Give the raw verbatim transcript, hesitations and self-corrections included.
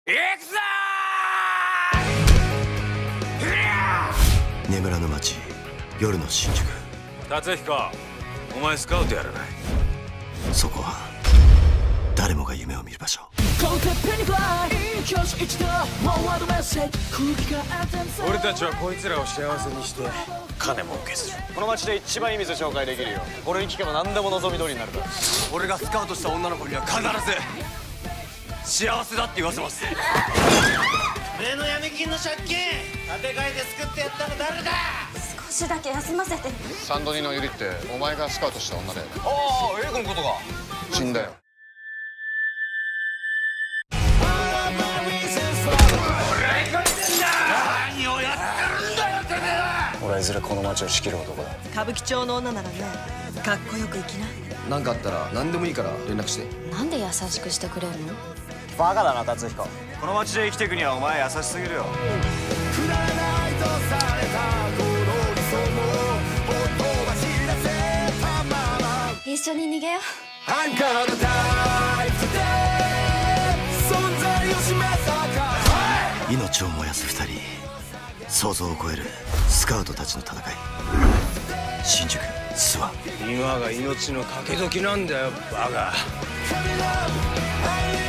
行くぞー！眠らぬ街、夜の新宿。 達彦、お前スカウトやらない？ そこは誰もが夢を見る場所。 俺たちはこいつらを幸せにして金儲けする。 この街で一番いい店紹介できるよ。俺に聞けば何でも望み通りになるから。 俺がスカウトした女の子には必ず幸せだって言わせます。 俺の闇金の借金立て替えて作ってやったの誰だ？ 少しだけ休ませて。 サンドニのユリってお前がスカウトした女だよ。 ああ、エイクのことが死んだよ。 何をやってるんだよてめえは！ 俺はいずれこの街を仕切る男だ。 歌舞伎町の女ならね、かっこよく生きな。 何かあったら何でもいいから連絡して。 なんで優しくしてくれるの？ バカだな達彦。この街で生きていくにはお前優しすぎるよ。 一緒に逃げよう。 命を燃やす二人、想像を超えるスカウトたちの戦い。新宿諏訪。 今が命の賭け時なんだよ、バカ。